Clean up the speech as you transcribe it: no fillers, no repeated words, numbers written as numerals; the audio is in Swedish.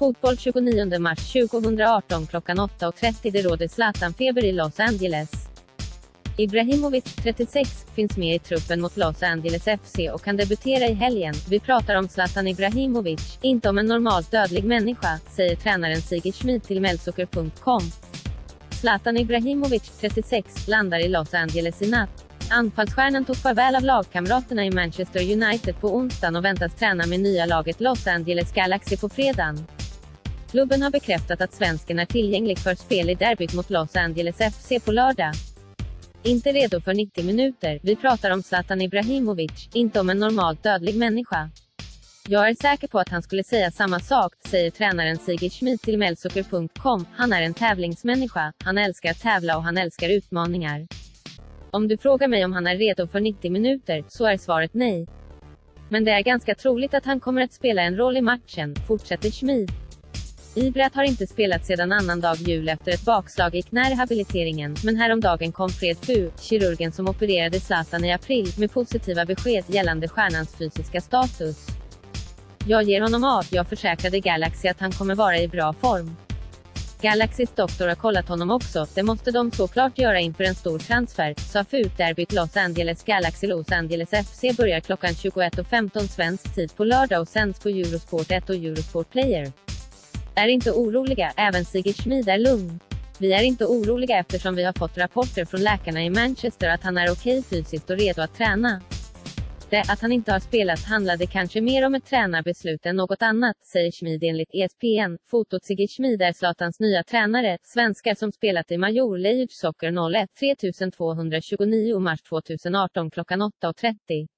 Fotboll 29 mars 2018 klockan 8:30. Det råder Zlatan-feber i Los Angeles. Ibrahimovic, 36, finns med i truppen mot Los Angeles FC och kan debutera i helgen. Vi pratar om Zlatan Ibrahimovic, inte om en normalt dödlig människa, säger tränaren Sigurd Schmid till Melsocker.com. Zlatan Ibrahimovic, 36, landar i Los Angeles i natt. Anfallsstjärnan tog farväl av lagkamraterna i Manchester United på onsdagen och väntas träna med nya laget Los Angeles Galaxy på fredagen. Klubben har bekräftat att svensken är tillgänglig för spel i derbyt mot Los Angeles FC på lördag. Inte redo för 90 minuter, vi pratar om Zlatan Ibrahimovic, inte om en normalt dödlig människa. Jag är säker på att han skulle säga samma sak, säger tränaren Sigurd Schmid till Melsocker.com. Han är en tävlingsmänniska, han älskar att tävla och han älskar utmaningar. Om du frågar mig om han är redo för 90 minuter, så är svaret nej. Men det är ganska troligt att han kommer att spela en roll i matchen, fortsätter Schmid. Ibrat har inte spelat sedan annandag jul efter ett bakslag i knärehabiliteringen, men häromdagen kom Fred Fu, kirurgen som opererade Zlatan i april, med positiva besked gällande stjärnans fysiska status. Jag ger honom av, jag försäkrade Galaxy att han kommer vara i bra form. Galaxys doktor har kollat honom också, det måste de såklart göra inför en stor transfer, sa Fu. Derbyt Los Angeles Galaxy Los Angeles FC börjar klockan 21:15 svensk tid på lördag och sänds på Eurosport 1 och Eurosport Player. Är inte oroliga, även Sigurd Schmid är lugn. Vi är inte oroliga eftersom vi har fått rapporter från läkarna i Manchester att han är okej fysiskt och redo att träna. Det att han inte har spelat handlade kanske mer om ett tränarbeslut än något annat, säger Schmid enligt ESPN. Fotot Sigurd Schmid är Zlatans nya tränare, svenskar som spelat i Major League Soccer 01 3229 mars 2018 klockan 8:30.